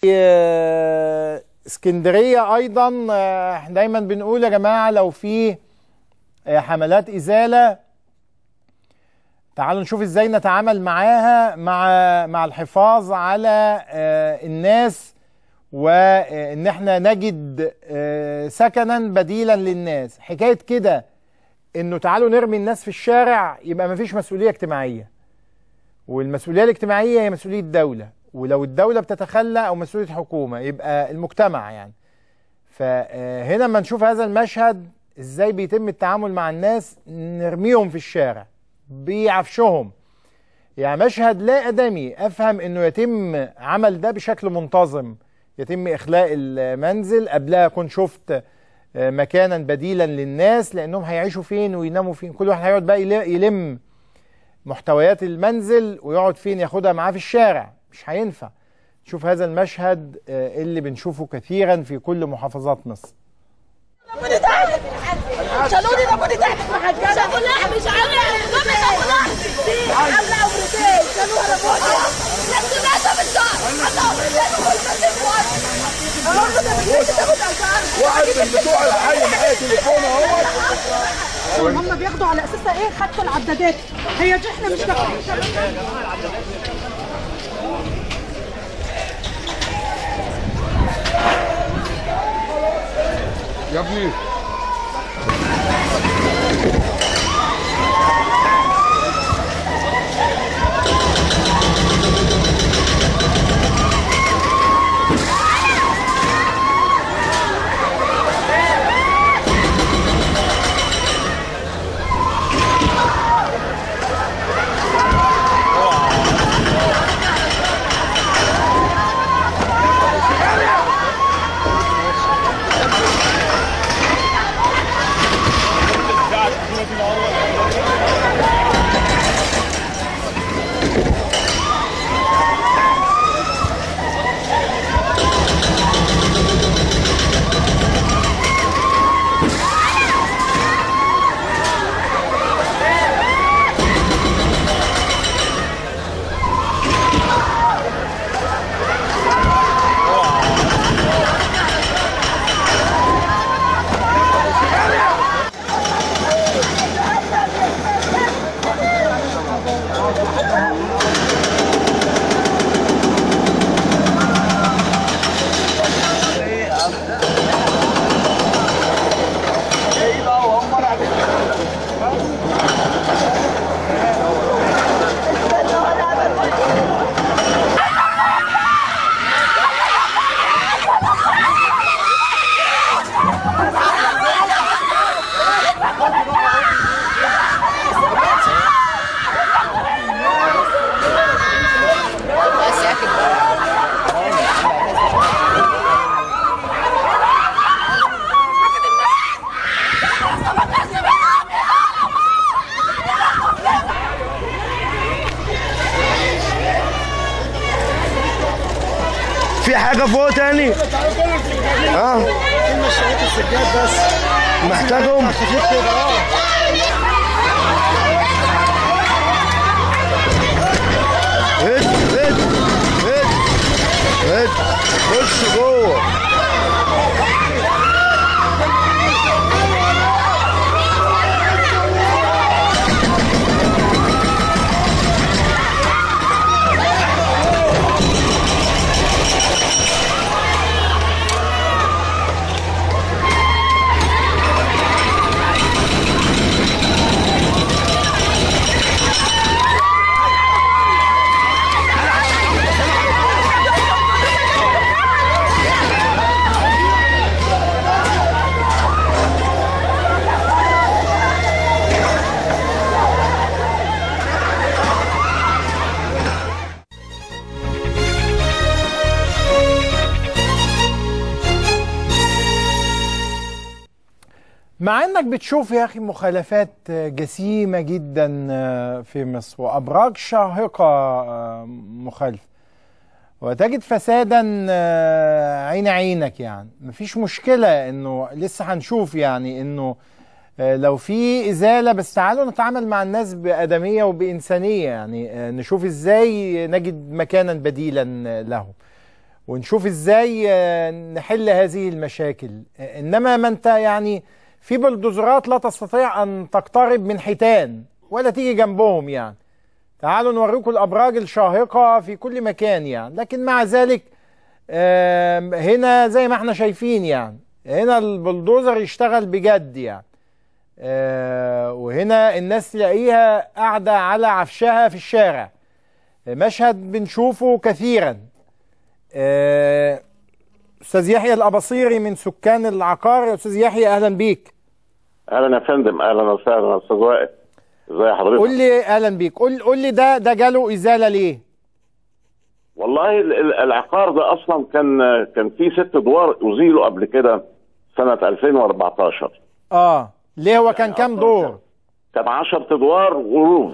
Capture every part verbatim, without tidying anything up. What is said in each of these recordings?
اسكندرية أيضا احنا دايما بنقول يا جماعة لو في حملات إزالة تعالوا نشوف ازاي نتعامل معاها مع مع الحفاظ على الناس، وان احنا نجد سكنا بديلا للناس. حكاية كده انه تعالوا نرمي الناس في الشارع يبقى مفيش مسؤولية اجتماعية، والمسؤولية الاجتماعية هي مسؤولية دولة، ولو الدولة بتتخلى او مسؤولية حكومة يبقى المجتمع يعني. فهنا لما نشوف هذا المشهد ازاي بيتم التعامل مع الناس، نرميهم في الشارع بيعفشهم، يعني مشهد لا آدمي. افهم انه يتم عمل ده بشكل منتظم، يتم اخلاء المنزل قبلها اكون شفت مكانا بديلا للناس، لانهم هيعيشوا فين ويناموا فين. كل واحد هيقعد بقى يلم محتويات المنزل ويقعد فين، ياخدها معاه في الشارع، مش هينفع. شوف هذا المشهد اللي بنشوفه كثيرا في كل محافظات مصر. ربنا تعالى شالوني، ربنا تعالى شافوا اللحم مش عارف عامله امرتين شالوها ربنا نفس الناس بالشهر حتى واحد من بتوع الحي معايا تليفون اهو. هم بياخدوا على اساسها ايه؟ خدوا العدادات، هي دي احنا مش داخلين يا ابني. في حاجة فوق تاني؟ اه كلمة شوية السجاد بس محتاجهم؟ خفيف كده اه. هد هد هد هد خش جوه. مع انك بتشوف يا اخي مخالفات جسيمة جدا في مصر وابراج شاهقة مخالفة، وتجد فسادا عين عينك، يعني مفيش مشكلة انه لسه هنشوف يعني انه لو في ازالة، بس تعالوا نتعامل مع الناس بآدمية وبإنسانية، يعني نشوف ازاي نجد مكانا بديلا لهم. ونشوف ازاي نحل هذه المشاكل. انما ما انت يعني في بلدوزرات لا تستطيع ان تقترب من حيتان ولا تيجي جنبهم يعني. تعالوا نوريكم الابراج الشاهقة في كل مكان يعني، لكن مع ذلك هنا زي ما احنا شايفين يعني هنا البلدوزر يشتغل بجد يعني. وهنا الناس تلاقيها قاعدة على عفشها في الشارع. مشهد بنشوفه كثيرا. استاذ يحيى الاباصيري من سكان العقار. استاذ يحيى اهلا بيك. اهلا يا فندم، اهلا وسهلا استاذ وائل، ازي حضرتك؟ قول لي اهلا بيك، قول قول لي ده ده جاله ازاله ليه؟ والله العقار ده اصلا كان كان فيه ست ادوار ازيلوا قبل كده سنه ألفين وأربعتاشر. اه ليه هو كان كام دور؟ كان عشرة ادوار غروف،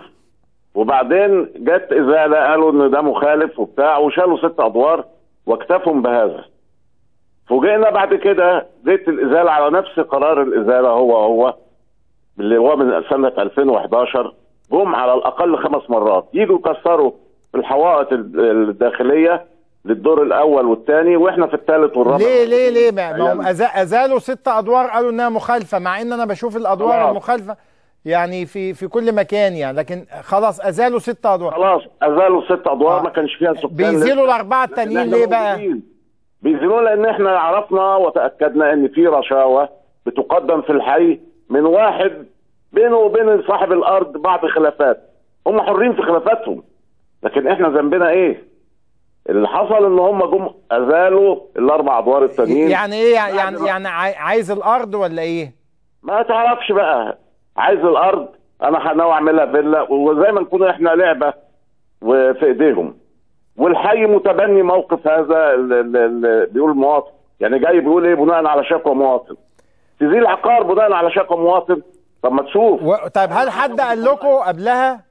وبعدين جت ازاله قالوا ان ده مخالف وبتاع وشالوا ست ادوار واكتفوا بهذا. فوجئنا بعد كده جت الازاله على نفس قرار الازاله هو هو اللي هو من سنه ألفين وحداشر، جم على الاقل خمس مرات يجوا يكسروا الحوائط الداخليه للدور الاول والثاني واحنا في الثالث والرابع. ليه ليه ليه ما هم ازالوا ست ادوار قالوا انها مخالفه، مع ان انا بشوف الادوار خلاص المخالفه يعني في في كل مكان يعني، لكن خلاص ازالوا ست ادوار. خلاص ازالوا ست ادوار آه. ما كانش فيها سكان. بيزيلوا الاربعه التانيين ليه بقى؟ بيزيلوا لان احنا عرفنا وتاكدنا ان في رشاوى بتقدم في الحي من واحد بينه وبين صاحب الارض بعض خلافات، هم حرين في خلافاتهم، لكن احنا ذنبنا ايه؟ اللي حصل ان هم جم ازالوا الاربع ادوار التانيين. يعني ايه يعني يعني, يعني عايز الارض ولا ايه؟ ما تعرفش بقى، عايز الارض. انا ناوي اعملها فيلا وزي ما نكون احنا لعبه وفي ايديهم، والحي متبني موقف هذا اللي بيقول المواطن، يعني جاي بيقول ايه بناء على شكوى مواطن. تزيل عقار بناء على شكوى مواطن؟ طب ما تشوف. و... طيب هل حد قال لكم قبلها؟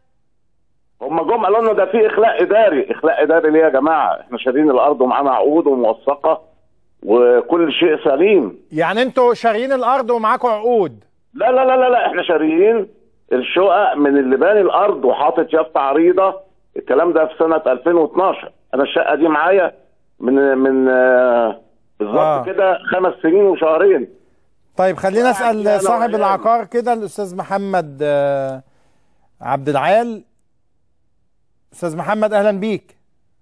هم جم قالوا لنا ده في اخلاء اداري. اخلاء اداري ليه يا جماعه؟ احنا شارين الارض ومعانا عقود وموثقه وكل شيء سليم. يعني انتوا شارين الارض ومعاكم عقود؟ لا لا لا لا لا احنا شاريين الشقق من اللي باني الارض وحاطط يافطه عريضه. الكلام ده في سنه ألفين واثناشر. انا الشقه دي معايا من من آه بالظبط آه. كده خمس سنين وشهرين. طيب خلينا اسال صاحب العقار كده الاستاذ محمد آه عبد العال. استاذ محمد اهلا بيك.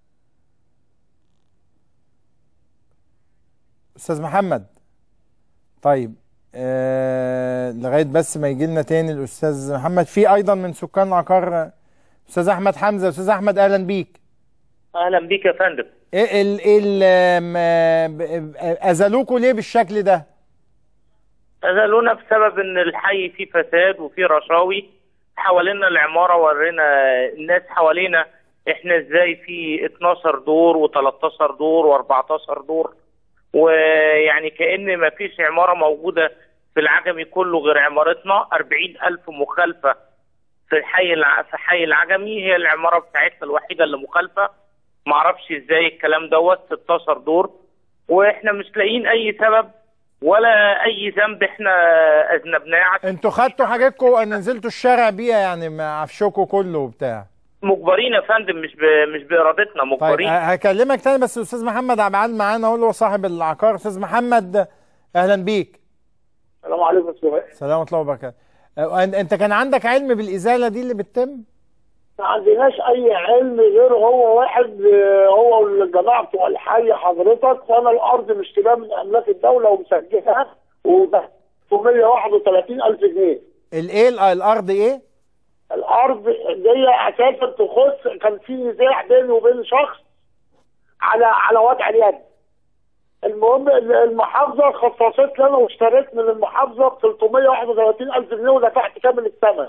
استاذ محمد. طيب آه لغايه بس ما يجي لنا تاني الاستاذ محمد. في ايضا من سكان العقار استاذ احمد حمزه. استاذ احمد اهلا بيك. اهلا بيك يا فندم. ايه ال ال ازالوكوا ليه بالشكل ده؟ أزالونا بسبب إن الحي فيه فساد وفيه رشاوي حوالينا العمارة. ورينا الناس حوالينا إحنا إزاي في اتناشر دور وتلتاشر دور وأربعتاشر دور، ويعني كأن ما فيش عمارة موجودة في العجمي كله غير عمارتنا. أربعين ألف مخالفة في الحي في حي العجمي، هي العمارة بتاعتنا الوحيدة اللي مخالفة. معرفش إزاي الكلام دوت ستاشر دور، وإحنا مش لاقيين أي سبب ولا اي ذنب احنا اذنبناه. انتوا خدتوا حاجاتكم ان نزلتوا الشارع بيها يعني مع عفشكم كله وبتاع؟ مجبرين يا فندم، مش ب... مش بارادتنا، مجبرين. طيب هكلمك تاني بس الاستاذ محمد عبد العال معانا هو اللي هو صاحب العقار. استاذ محمد اهلا بيك. السلام عليكم. السلام ورحمه الله وبركاته. انت كان عندك علم بالازاله دي اللي بتتم؟ ما عندناش اي علم غير هو واحد هو والجماعه بتوع الحي حضرتك. وانا الارض مشتريها من املاك الدوله ومسجلها وده ستمية وواحد وتلاتين الف جنيه. الايه الارض ايه؟ الارض دي اساسا تخص، كان في نزاع بيني وبين شخص على على وضع اليد. المهم المحافظه خصصت لنا واشتريت من المحافظه ب تلتمية وواحد وتلاتين الف جنيه ودفعت كامل الثمن.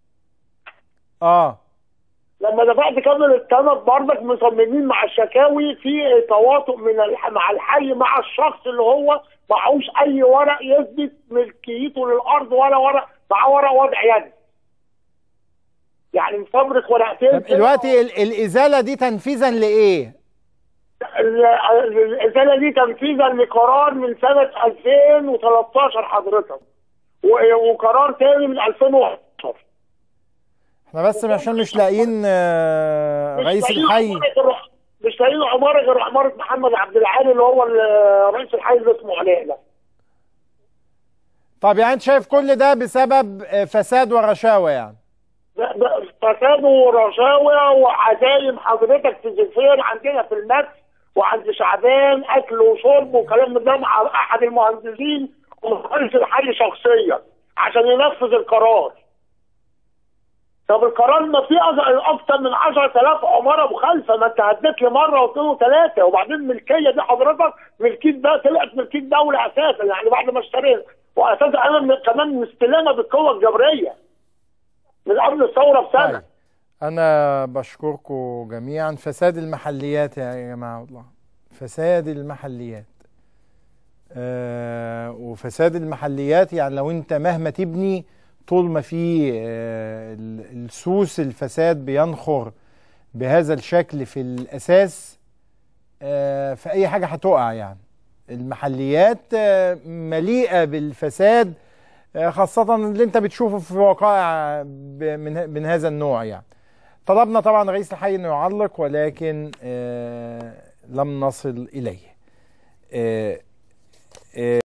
اه لما دفعت كامل الثمن برضك مصممين مع الشكاوي في تواطؤ من مع الحي مع الشخص اللي هو معهوش اي ورق يثبت ملكيته للارض ولا ورق، معاه ورق وضع يد. يعني مفبرك ورقتين. دلوقتي الازاله دي تنفيذا لايه؟ الازاله دي تنفيذا لقرار من سنه ألفين وتلتاشر حضرتك، وقرار تاني من ألفين وحداشر. احنا بس عشان مش لاقيين رئيس الحي. مش لاقيين عماره غير عماره محمد عبد العالي اللي هو ال- رئيس الحي اللي اسمه علاء. طب يعني انت شايف كل ده بسبب آه، فساد ورشاوى يعني؟ ده- ده فساد ورشاوى وعزايم حضرتك في زفير عندنا في المكس وعند شعبان اكل وشرب وكلام من ده مع احد المهندسين ورئيس الحي شخصيا عشان ينفذ القرار. طب القرار ما فيه أز- اكتر من عشرة آلاف عماره مخالفه، ما انت هديت لي مره واثنين وثلاثه، وبعدين الملكيه دي حضرتك ملكيه ده طلعت ملكيه دوله اساسا يعني بعد ما اشترينا، واساسا انا من- كمان مستلمه بالقوه الجبريه من قبل الثوره بسنه. طيب. أنا بشكركم جميعا. فساد المحليات يا جماعة والله، فساد المحليات. آه وفساد المحليات يعني لو أنت مهما تبني طول ما في آه ال- السوس الفساد بينخر بهذا الشكل في الأساس، آه في أي حاجة هتقع يعني. المحليات آه مليئة بالفساد، آه خاصة اللي أنت بتشوفه في وقائع ب- من من هذا النوع يعني. طلبنا طبعا رئيس الحي انه يعلق ولكن آه لم نصل اليه. آه آه